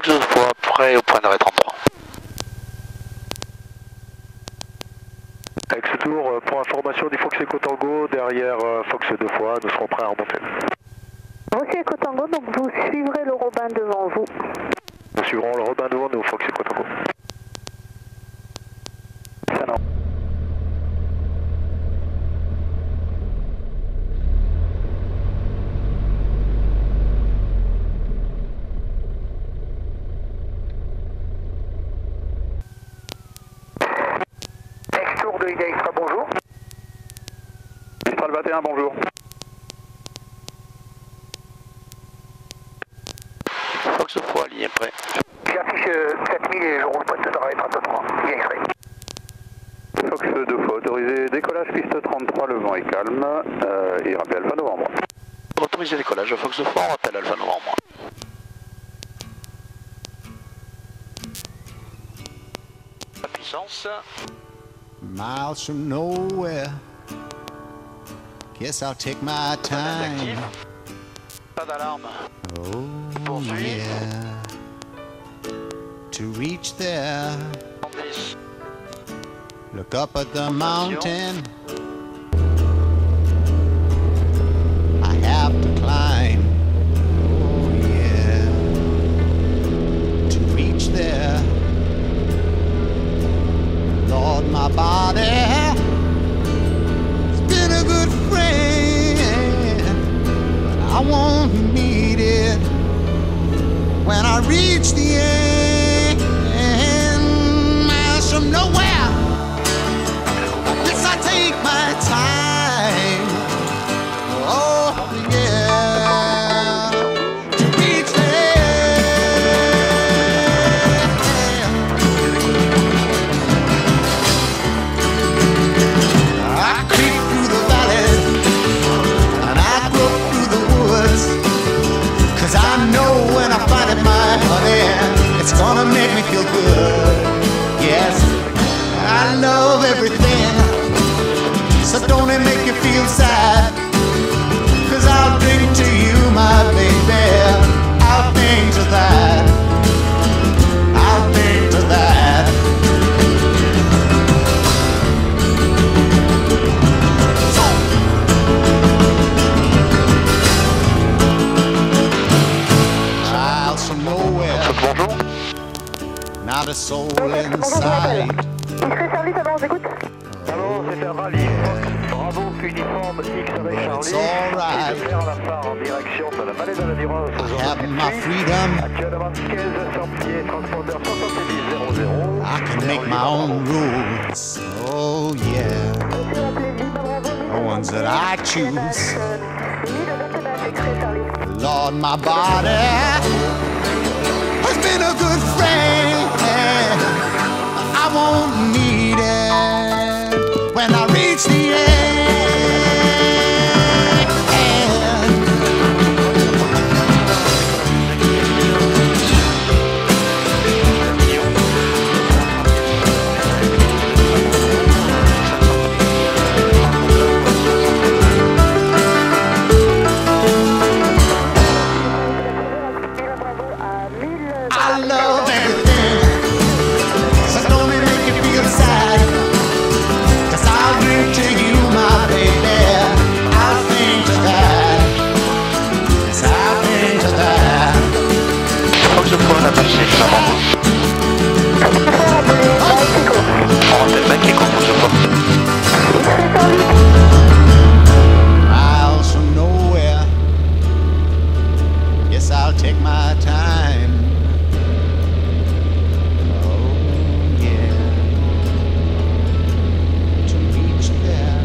Fox 2 fois, prêt au point d'arrêt 33. Avec ce tour, pour information du Fox Echo Tango, derrière Fox 2 fois, nous serons prêts à remonter. Fox Echo Tango, donc vous suivrez le Robin devant vous. Nous suivrons le Robin devant nous, Fox Echo Tango. Ça non. Ex-tour de Ida Extra, bonjour. Mistral 21, bonjour. Fox 2 fois, ligne prêt. J'affiche 4000 et je roule pointe d'arrêt 33. Ida Extra. Fox 2 fois autorisé, décollage piste 33, le vent est calme, et rappel Alpha Novembre. Autorisé décollage, Fox 2 fois, on rappelle Alpha Novembre. La puissance. Miles from nowhere. Guess I'll take my time. Pas d'alarme. Oh, Poursuit. yeah. To reach there, 10. look up at the mountain. I have to climb. Oh, yeah. To reach there, Lord, my body has been a good friend, but I won't need it when I reach the end. Miles from nowhere, yes, I take my time. Oh, yeah, to reach there. I creep through the valleys and I grope through the woods, 'cause I know when I find it, my honey, it's gonna make me feel good. Yes, I love everything, so don't it make you feel sad? 'Cause I'll drink to you, my baby, I'll think to that, I'll think to that. Miles from nowhere, Bonjour. not a soul inside. Discret service, alors on écoute. Alors, c'est un rallye Fox Bravo uniforme X-Ray It's Charlie. alright. Et de faire la phare en direction de la vallée de la Durance. I have my freedom. Actuellement 1500 pieds, transpondeur 7000. I can make my own rules. Oh yeah, the ones that I choose. Lord, my body has been a good friend. I won't need it when I reach the end. I love everything, so don't it make you feel sad? 'Cause I'll drink to you, my baby, I'll think to that, yes, I'll think to that. Fox 2 fois, on appelle c'est Flamand. On rappelle Mike Echo, Fox 2 fois. Miles from nowhere, yes, I'll take my time. Oh yeah, to reach there.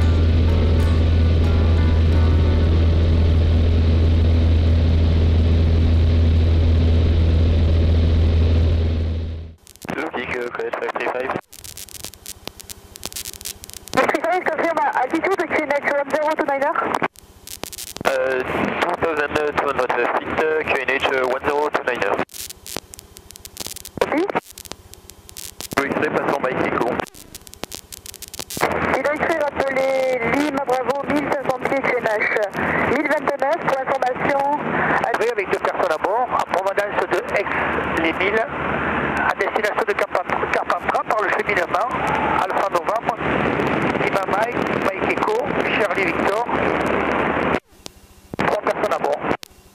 Suzuki, connaître 535. Discret service, confirme altitude, QNH 1029er. 2200 feet, QNH 1029. Oui. X-Ray, passons Mike Echo. Ida Extra, rappelez Lima Bravo 1500 pieds QNH 1029 pour information. Avec deux personnes à bord, en provenance de Aix-les-Milles à destination de Carpentras par le cheminement Alpha Novembre, Lima Mike Echo, Charlie Victor. 3 personnes à bord.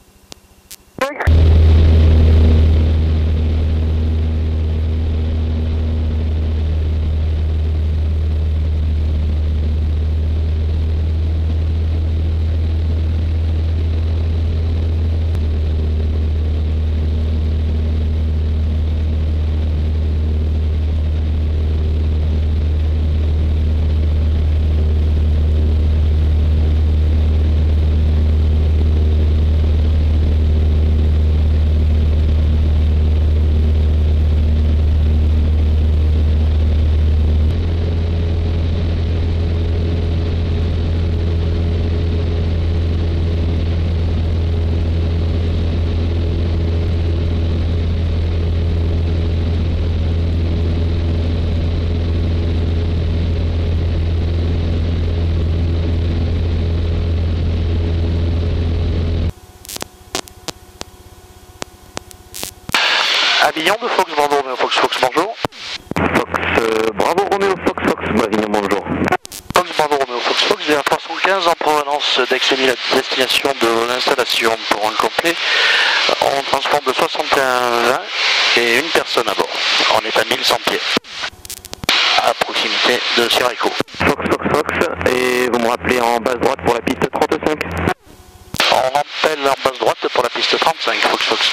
Avignon de Fox, Bravo Romeo, Fox, bonjour. Fox, Bravo Romeo, Fox, Avignon, bonjour. Fox, Bravo Romeo, Fox, j'ai un 315 en provenance d'Aix-les-Milles à destination de l'installation pour un complet. On transporte de 61 et une personne à bord. On est à 1100 pieds, à proximité de Sierra-Echo. Fox, et vous me rappelez en base droite pour la piste 35. On appelle en base droite pour la piste 35, Fox.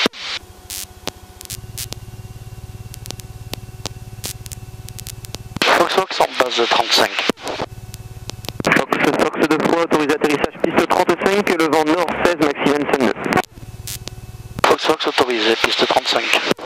Fox en base 35. Fox 2 fois, autorisé atterrissage piste 35, le vent nord 16, maximum N2. Fox autorisé, piste 35.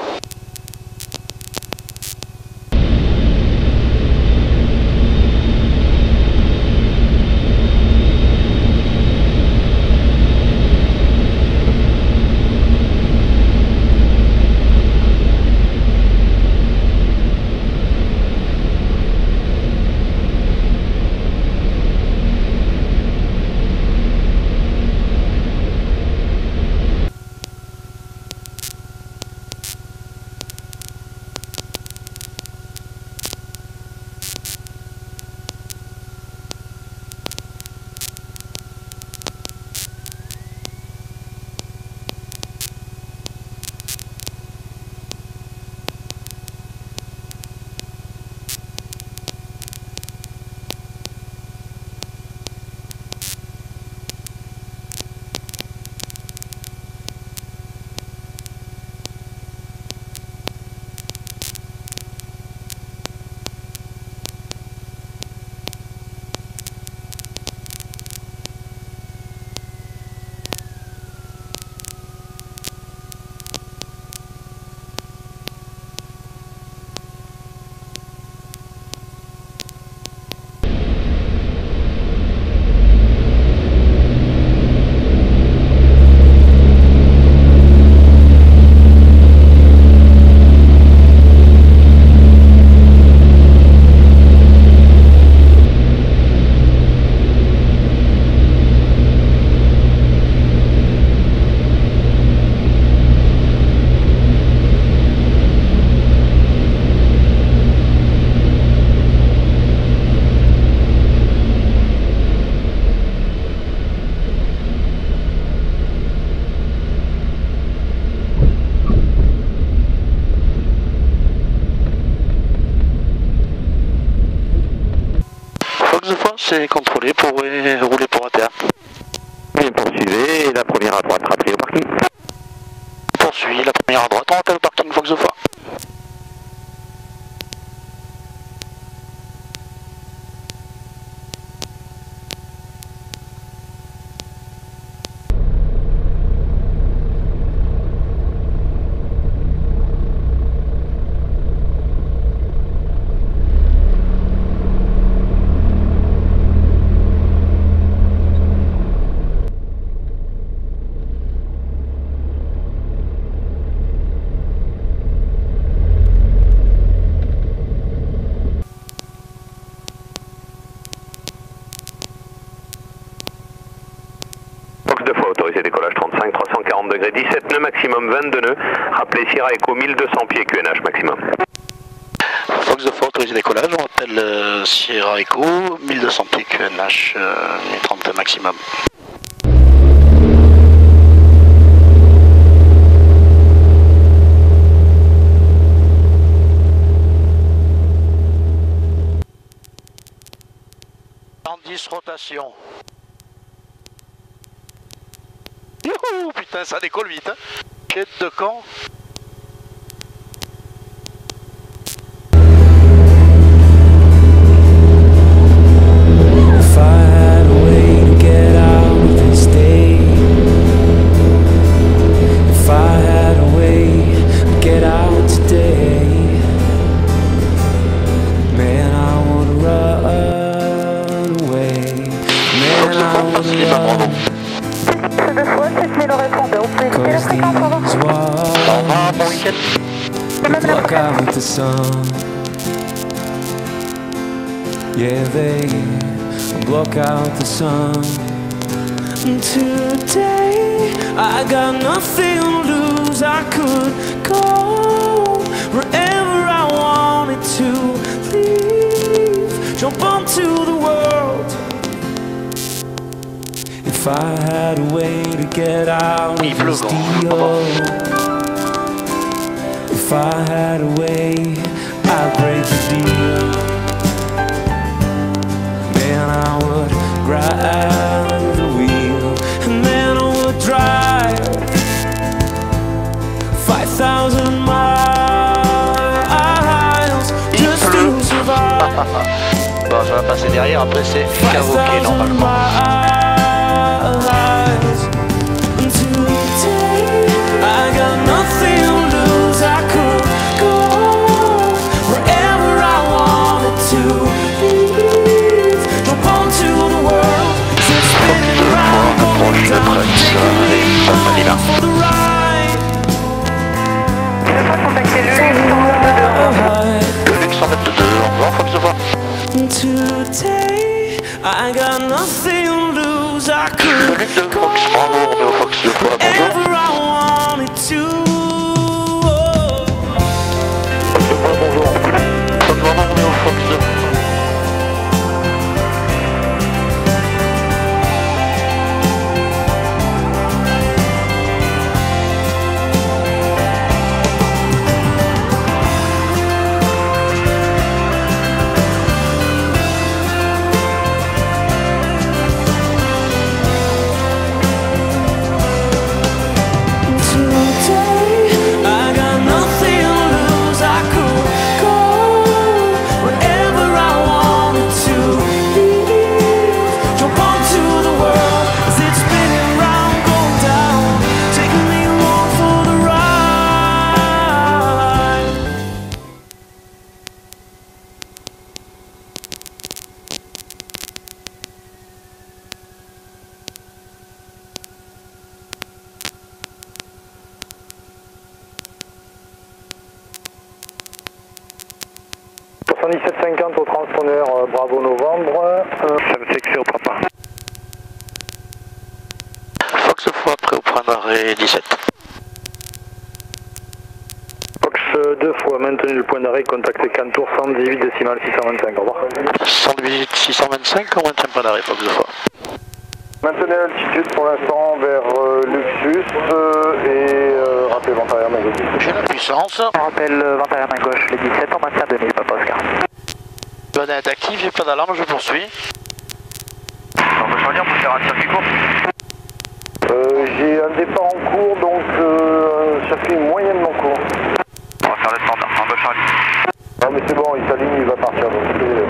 C'est contrôlé pour rouler pour ATA. Bien poursuivez, la première à droite, rappelez au parking. Poursuit, la première à droite, on rappelle au parking Fox 2 fois. Fox 2 fois, autorisé décollage 35, 340 degrés 17 nœuds. nœuds maximum 22 nœuds. Rappelez Sierra Echo 1200 pieds QNH maximum. Fox de Fort autorisé décollage, on appelle Sierra Echo, 1200 pieds QNH, 30 maximum. En 10 rotations. Youhou, putain, ça décolle vite, hein. Quête de camp. If I had a way to get out of this day, if I had a way to get out today, man, I would run away. Man, I would run. C'est 2 fois 7000 au répondeur. Vous pouvez quitter la fréquence, au revoir. Bon week-end. Block out the sun. Yeah, they block out the sun. Today I got nothing to lose. I could go wherever I wanted to leave, jump onto the world. If I had a way to get out of this deal, if I had a way, I'd break the deal. Man, I would grab the wheel, and then I would drive 5,000 miles just to survive. Bon, ça va passer derrière, après c'est Cavoquet normalement. I got nothing to lose. I could go wherever I wanted to leave, jump onto the world, just spinning around, going down, taking me along for the ride. Je vais pas contacter le Luxembourg Le Luxembourg de 2, au revoir, Fox de Fort. Today I got nothing to lose. I Le could Luc de Fox, bravo, on est au Fox de Fort, bonjour. wherever I wanted to. Bonjour. Fox de Fort, on est au Fox de Fort. I got nothing to lose. I could go wherever I wanted to leave, jump onto the world as it's spinning round, going down, taking me along for the ride. – 7750 au transpondeur Bravo Novembre, Ça me fait que c'est au papa. Fox de Fort, prêt au point d'arrêt 17. Fox 2 fois maintenu le point d'arrêt, contactez Cantour 118 décimal 625, au revoir. 108 625, on maintient point d'arrêt, Fox de Fort. Maintenez l'altitude pour l'instant vers Luxus et rappelez vent arrière main gauche. J'ai la puissance. On rappelle vent arrière main gauche, le 17, on maintient 2000, Papa Oscar. Bonne est active, j'ai pas d'alarme, je poursuis. On peut choisir pour faire un circuit court. J'ai un départ en cours, donc un circuit moyennement court. On va faire le standard, on va Charlie. Non mais c'est bon, il s'aligne, il va partir, donc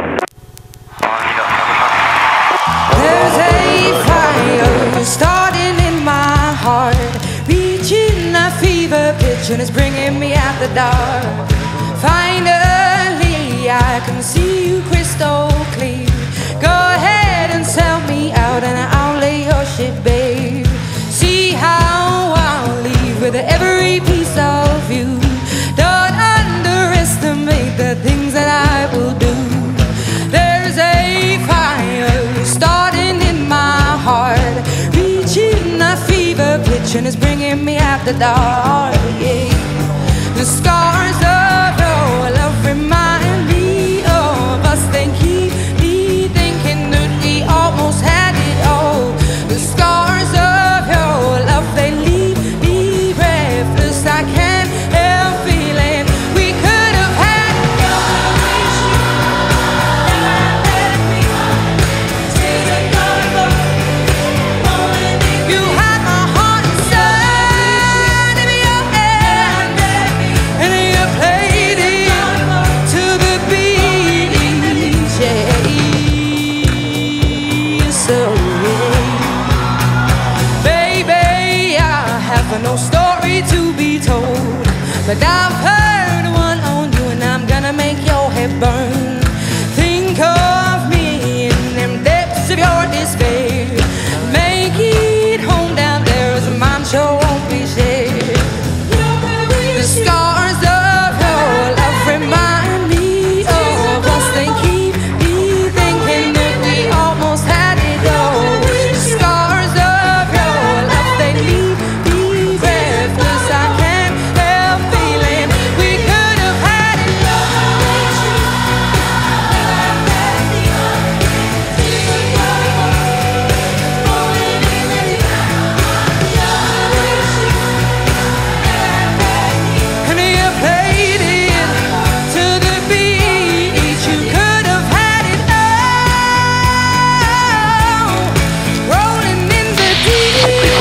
There's a fire starting in my heart, reaching a fever pitch and it's bringing me out the dark. Finally, I can see you crystal clear. Go ahead and sell me out and I'll lay your shit, babe. See how I'll leave with every piece of you. Don't underestimate the things that I will do. There's a fire starting in my heart, reaching a fever pitch and it's bringing me out the dark. Yeah. The scars of your love remind me of us. They keep me thinking that we almost had it all. The scars of your love, they leave me breathless. I can't help feeling we could have had it. You had my heart inside of your hand, and you played it to the beat. Yeah. So baby, I have no story to be told, but I've heard one on you, and I'm gonna make your head burn. Think of me in them depths of your despair. Make it home down there, as mine sure won't be shared. The scars of your love remind me of us. They keep me thinking that we almost had it all. The scars of your love, they leave me breathless. I can't help feeling we could have had it all. And you played it to the beat. You could have had it all. Rolling in the deep.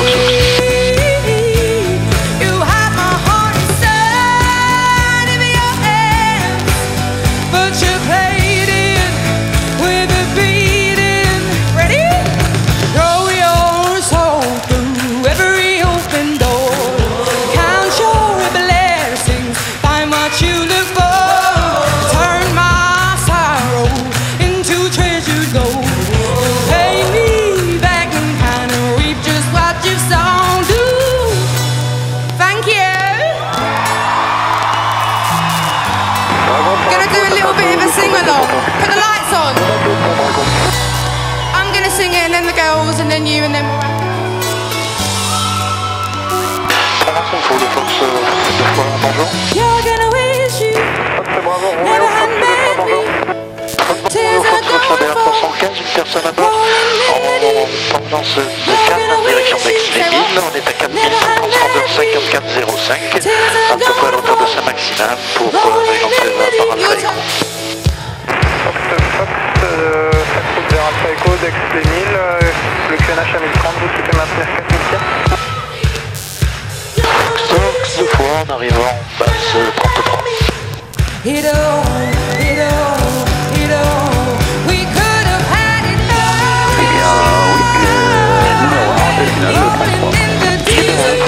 You had my heart inside of your hands, but you played it with a beating. Ready? Throw your soul through every open door. Count your blessings, find what you look for. Turn my sorrow into treasured gold. Pay me back in kind and reap just what you've sown. Do. Thank you. Gonna do a little bit of a sing along. Put the lights on. I'm gonna sing it, and then the girls, and then you, and then we'll wrap it up. Formation pour le force 2 fois bonjour. You're gonna wish you never had met me. Tears are Votre gonna BR fall. 315, une personne à bord en tendance de calme en direction d'Aix-les-Villes. On est à 4532 54 05. À peu près à l'auteur de Saint-Maximin pour éventuellement par Alpha Echo. Fox, route vers Alpha Echo d'Aix-les-Milles, le QNH à 1030, vous souhaitez maintenir 4000 Fox 2 fois en arrivant en base 33. It all, it all, it all. We could have had it all. Rolling in the deep.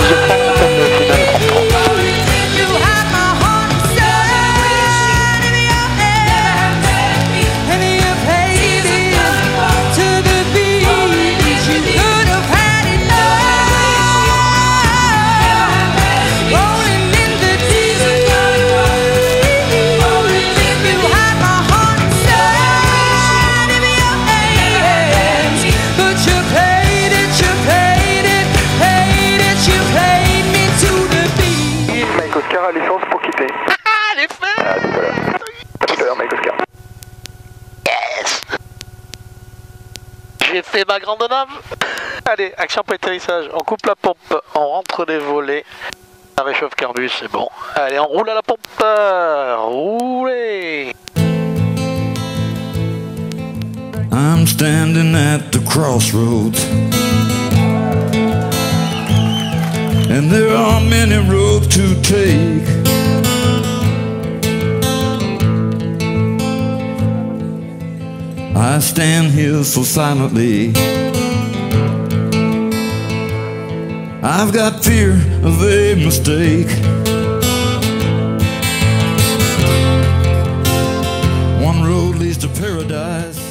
You had my heart inside of your hands, and you played it to the beat. You could have had it all. Rolling in the deep. You had my heart inside of your hands, but you played it, you played it, played it, you played me to the beat. Mike Oscar à licence pour quitter. Ah, les faits! À tout à l'heure. À tout à l'heure, Mike Oscar. Yes! J'ai fait ma grande nave. Allez, action pour atterrissage. On coupe la pompe, on rentre les volets. Ça réchauffe Carbus, c'est bon. Allez, on roule à la pompe. Roulez! I'm standing at the crossroads, and there are many roads to take. I stand here so silently. I've got fear of a mistake. One road leads to paradise.